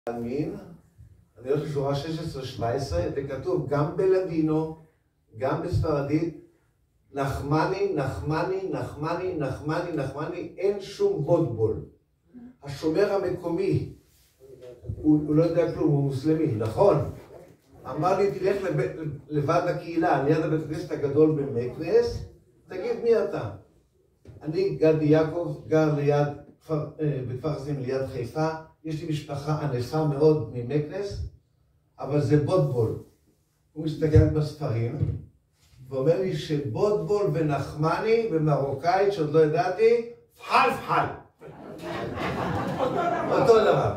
אני הולך לשורה 16-17, וכתוב גם בלדינו, גם בספרדית, נחמני, נחמני, נחמני, נחמני, נחמני, אין שום בוטבול. השומר המקומי, הוא לא יודע כלום, הוא מוסלמי, נכון? אמר לי, תלך לבד הקהילה, ליד הבית הכנסת הגדול במקנס, תגיד מי אתה? אני גדי יעקב, גר ליד, בכפר חסידים ליד חיפה, יש לי משפחה ענפה מאוד ממקנס, אבל זה בוטבול. הוא מסתכל בספרים, ואומר לי שבוטבול ונחמני במרוקאית, שעוד לא ידעתי, פחל פחל. אותו דבר.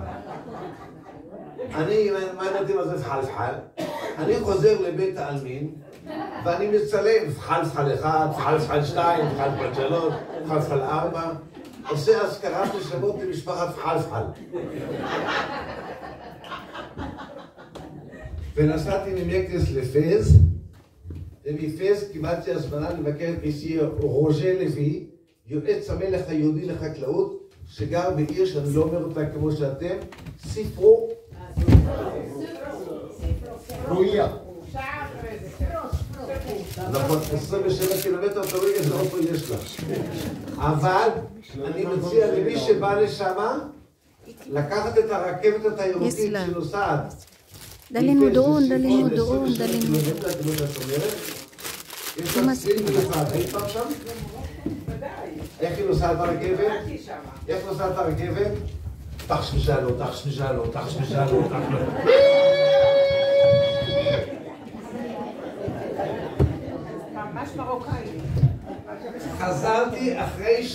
אני, מה ידעתי מה זה פחל פחל? אני חוזר לבית העלמין, ואני מצלם פחל פחל 1, פחל פחל 2, פחל פחל 3, פחל פחל 4, עושה הזכרת לשמות למשפחת פחל פחל. ונסעתי ממקנס לפז, ומפז קיבלתי הזמנה לבקר את מסיר רוז'ה לוי, יועץ המלך היהודי לחקלאות, שגר בעיר שאני לא אומר אותה כמו שאתם, ספרו. רועיה. נכון, 27 קילומטר, תלוי איזה אוטו יש לה. אבל אני מציע למי שבא לשם, לקחת את הרכבת התיירותית שנוסעת. דלין מודעון, דלין מודעון, דלין מודעון. יש לה צליל מיוחד, היית פעם שם? איך היא נוסעת ברכבת? איך נוסעת ברכבת? תחשמשלו, תחשמשלו, תחשמשלו, תחשמשלו. ממש מרוקאי. חזרתי אחרי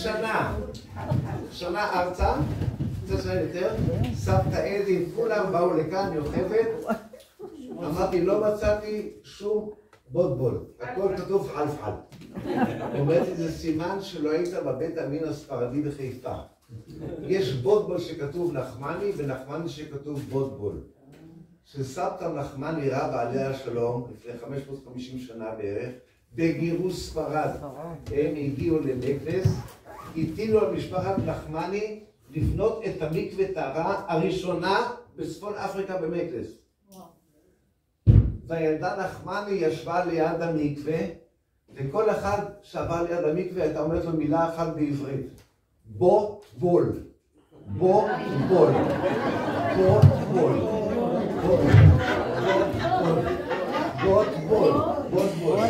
שנה ארצה, קצת שנה יותר, סבתא אדי, כולם באו לכאן, יוכבת, אמרתי, לא מצאתי שום בוטבול, הכל כתוב פחל פחל. אומרת לי, זה סימן שלא היית בבית המין הספרדי בחיפה. יש בוטבול שכתוב נחמני, ונחמני שכתוב בוטבול. שסבתא נחמני רבה עליה השלום, לפני 550 שנה בערך, בגירוש ספרד. הם הגיעו למקנס, הטילו על משפחת נחמני לבנות את המקווה טהרה הראשונה בצפון אפריקה במקנס. והילדה נחמני ישבה ליד המקווה, וכל אחד שעבר ליד המקווה הייתה אומרת לו מילה אחת בעברית. בוטבול. בוטבול. בוטבול. בוטבול. בוטבול.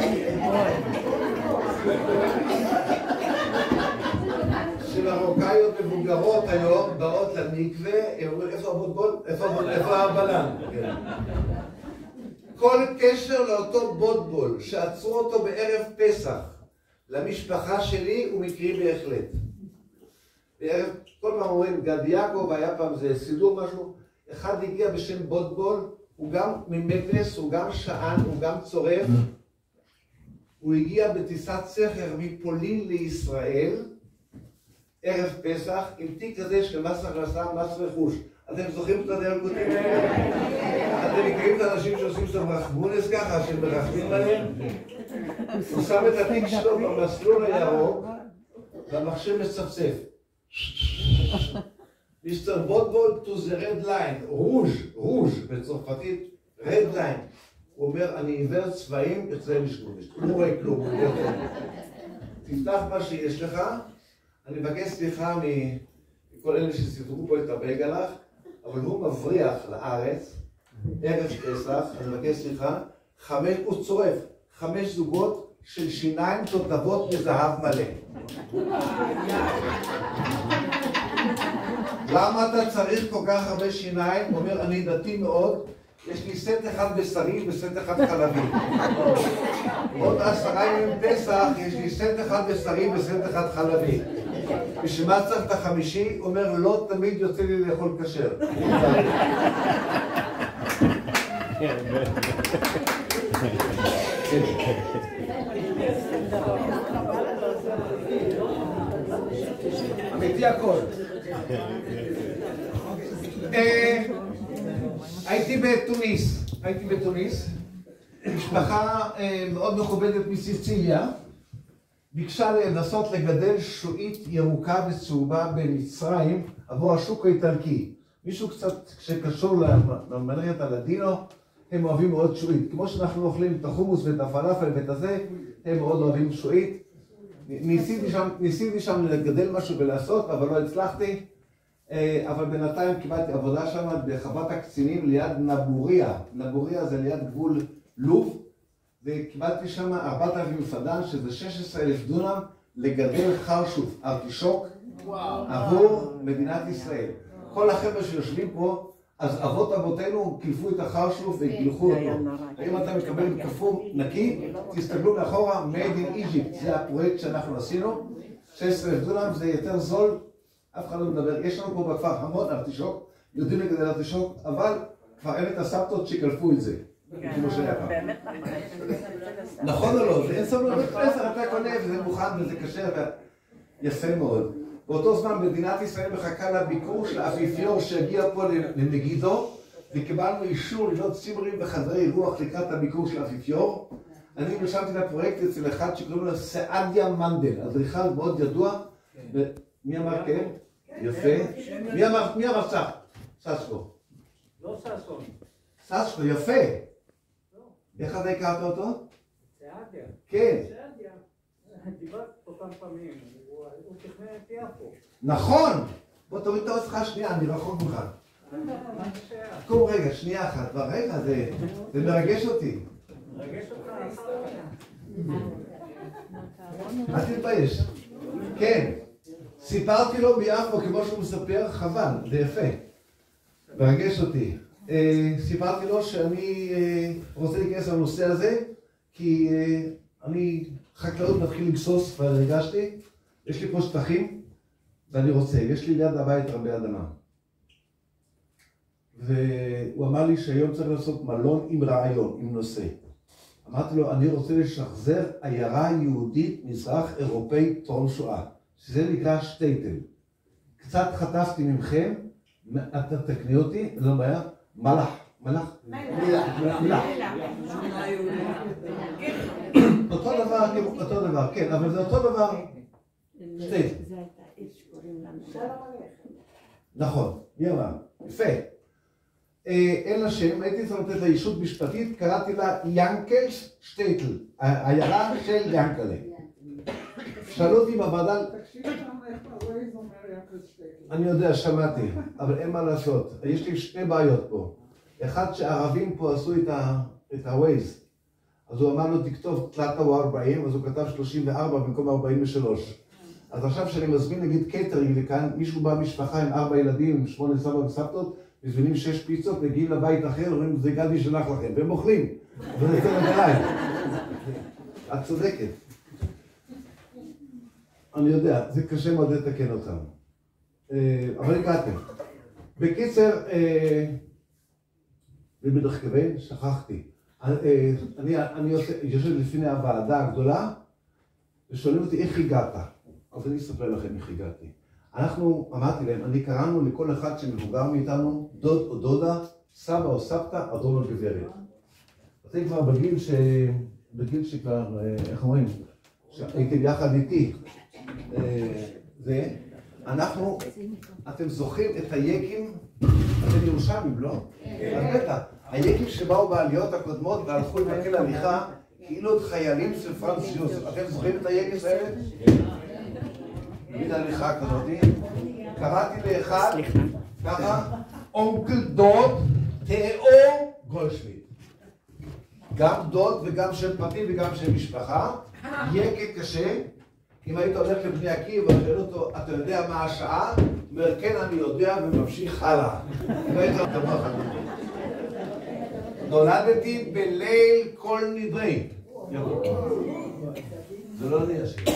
שמרוקאיות מבוגרות היום באות למקווה, הם אומרים איפה הבוטבול? איפה הבלן? כל קשר לאותו בוטבול שעצרו אותו בערב פסח למשפחה שלי הוא מקרי בהחלט. בערב, כל פעם אומרים גדי יעקב, היה פעם זה סידור משהו, אחד הגיע בשם בוטבול, הוא גם ממקנס, הוא גם שען, הוא גם צורף, הוא הגיע בטיסת סחר מפולין לישראל, ערב פסח, עם תיק כזה של מס הכנסה, מס רכוש. אתם זוכרים את הדיילקותים האלה? אתם מכירים את האנשים שעושים שם רחמונס ככה, שמרחמים עליהם? הוא שם את התיק שלו במסלול הירוק, והמחשב מצפצף. מיסטר בוטבול to the red line, רוז' בצרפתית, red line. הוא אומר, אני עיוור צבעים, אצלם לשגוש. הוא לא רואה כלום, הוא יודע. תפתח מה שיש לך, אני מבקש סליחה מכל אלה שסידרו פה את הבייגלח, אבל הוא מבריח לארץ, ערב פסח, אני מבקש סליחה, הוא צורף 5 זוגות של שיניים תותבות בזהב מלא. למה אתה צריך כל כך הרבה שיניים? הוא אומר, אני דתי מאוד, יש לי סט אחד בשרי וסט אחד חלבי. עוד 10 ימים פסח, יש לי סט אחד בשרי וסט אחד חלבי. בשביל מה צריך את החמישי? הוא אומר, לא תמיד יוצא לי לאכול כשר. אמיתי הכל. הייתי בתוניס, משפחה מאוד מכובדת מסיציליה, ביקשה לנסות לגדל שועית ירוקה וצהובה במצרים עבור השוק האיטלקי. מישהו קצת שקשור למנהרת הלדינו, הם אוהבים מאוד שועית. כמו שאנחנו אוכלים את החומוס ואת הפלאפל ואת הזה, הם מאוד אוהבים שועית. ניסיתי שם לגדל משהו ולעשות, אבל לא הצלחתי. אבל בינתיים קיבלתי עבודה שם בחוות הקצינים ליד נבוריה. נבוריה זה ליד גבול לוב. וקיבלתי שם 4,000 פדן, שזה 16,000 דונם, לגדל חרשוף, ארטישוק, עבור מדינת ישראל. כל החבר'ה שיושבים פה, אז אבות אבותינו קילפו את החרשוף וקילחו אותו. אם אתה מקבל קפוא נקי, תסתכלו מאחורה, Made in Egypt, זה הפרויקט שאנחנו עשינו. 16,000 דונם, זה יותר זול, אף אחד לא מדבר. יש לנו פה בכפר המון ארטישוק, יודעים לגדל ארטישוק, אבל כבר אין את הסבתות שקלפו את זה. באמת נכון או לא? אין סבלנות פסח, אתה קונה וזה מוכן וזה כשר ויפה מאוד. באותו זמן מדינת ישראל מחכה לביקור של האפיפיור שהגיע פה למגידו, וקיבלנו אישור לבנות צימרים וחדרי רוח לקראת הביקור של האפיפיור. אני נרשמתי לפרויקט אצל אחד שקוראים לו סעדיה מנדל, אדריכל מאוד ידוע. מי אמר כן? יפה. מי אמר ססקו? לא ששון. ססקו, יפה. איך אתה הכרת אותו? סעדיה. כן. סעדיה. דיברת אותם פעמים, הוא תכנן את יפו. נכון! בוא תוריד את האוזך שנייה, אני רחוק ממך. קום רגע, שנייה אחת, ברגע זה מרגש אותי. מרגש אותך? אל תתבייש. כן, סיפרתי לו ביפו כמו שהוא מספר, חבל, זה יפה. מרגש אותי. סיפרתי לו שאני רוצה להיכנס לנושא הזה, כי אני חקלאות מתחיל לגסוס כבר הרגשתי, יש לי פה שטחים ואני רוצה, יש לי ליד הבית הרבה אדמה. והוא אמר לי שהיום צריך לעשות מלון עם רעיון, עם נושא. אמרתי לו, אני רוצה לשחזר עיירה יהודית מזרח אירופאית טרום שואה, שזה נקרא שטייטל. קצת חטפתי ממכם, אתה תקני אותי, לא בעיה, מלח. אותו דבר, כן, אבל זה אותו דבר. שטייטל. נכון, מי אמר? יפה. אין לה שם, הייתי צריך לתת לה ישות משפטית, קראתי לה ינקלס שטייטל, העיירה של ינקלה. שאלו אותי בוועדה... תקשיב שם איך הווייז אומר ינקלס שטייטל. אני יודע, שמעתי, אבל אין מה לעשות. יש לי שני בעיות פה. אחד שהערבים פה עשו את הווייז. אז הוא אמר לו, תכתוב תלתה הוא 40, אז הוא כתב 34 במקום 43. אז עכשיו שאני מזמין נגיד קייטרינג לכאן, מישהו בא משפחה עם 4 ילדים, עם 8 סבא וסבתות, מזמינים 6 פיצות, מגיעים לבית אחר, אומרים, זה גדי שלח לכם, והם אוכלים. וזה יותר עליי. את צודקת. אני יודע, זה קשה מאוד לתקן אותם. אבל הגעתם. בקיצר, ובדרך כלל, שכחתי. אני יושב לפני הוועדה הגדולה, ושואלים אותי איך הגעת. אז אני אספר לכם איך הגעתי. אנחנו, אמרתי להם, אני קראנו לכל אחד שמבוגר מאיתנו, דוד או דודה, סבא או סבתא, אדון או גברת. אתם כבר בגיל שכבר, איך אומרים, שהייתם יחד איתי. אנחנו, אתם זוכרים את היקים, אתם ירושלמים, לא? אז בטח, היקים שבאו בעליות הקודמות והלכו לבקל הליכה, כאילו את חיילים של פרנץ יוסף. אתם זוכרים את היקים האלה? תמיד הליכה כזאת, קראתי לאחד, ככה, אונקל דוד תאו גולדשמיט. גם דוד וגם שם פרטי וגם שם משפחה, יקה קשה. אם היית הולך לבני עקיבא ושואל אותו, אתה יודע מה השעה? הוא אומר, כן, אני יודע, וממשיך הלאה. נולדתי בליל כל נדרי. זה לא אני השם.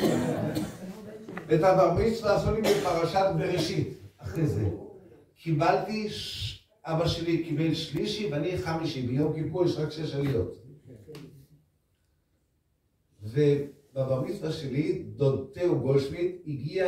את הבר מצווה עשו לי בפרשת בראשית, אחרי זה. קיבלתי, אבא שלי קיבל שלישי ואני חמישי, ביום כיפור יש רק 6 עליות. ובבר מצווה שלי, דוד תאו גולדשמיט הגיע...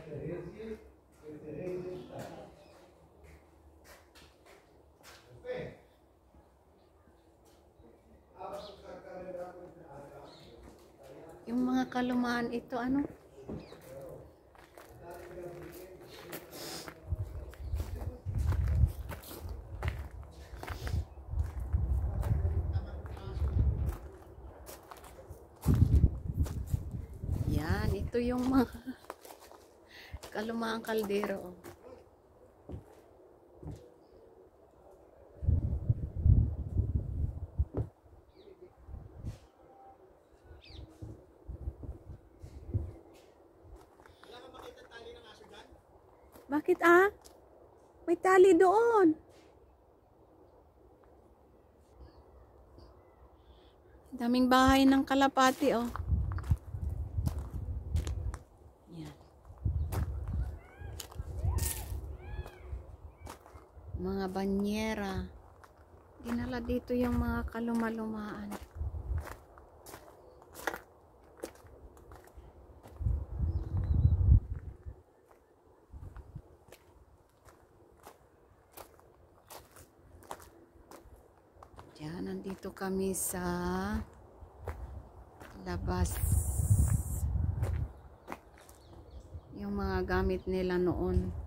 תהזי ותראה איזה שתיים. יפה. אבא שלך כרגע רק לפני Yung mga kalumaan ito, ano? Yan, ito yung mga kalumaang kaldero. Bakit ah? May tali doon. Daming bahay ng kalapati oh. Yan. Mga banyera. Dinala dito yung mga kalumalumaan. Yan, nandito kami sa labas. Yung mga gamit nila noon.